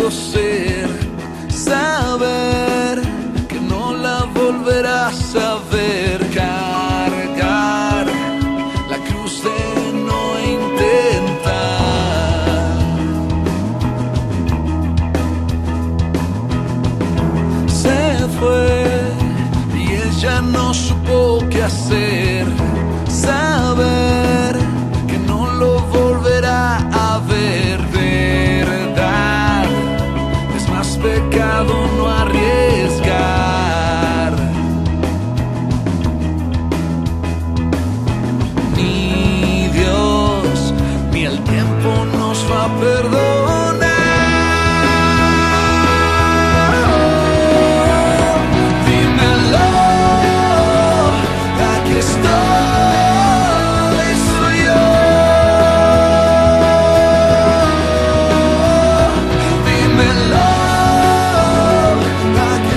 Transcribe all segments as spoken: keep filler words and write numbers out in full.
puedo ser, saber que no la volverás a ver, cargar la cruz de no intentar. Se fue y él ya no supo qué hacer, saber que no lo volverá a ver, verdad, es más pecado no arriesgar. Ni Dios ni el tiempo nos va a perdonar. Dímelo, aquí estoy, soy yo. Dímelo, aquí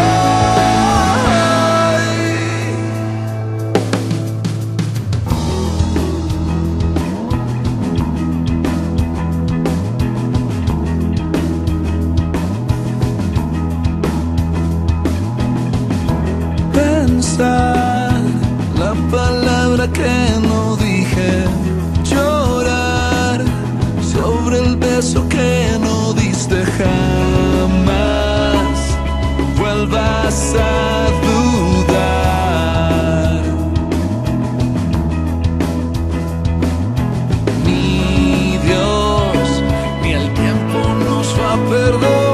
pensar la palabra que no dije, llorar sobre el beso que no diste, jamás vuelvas a dudar. Ni Dios ni el tiempo nos va a perdonar.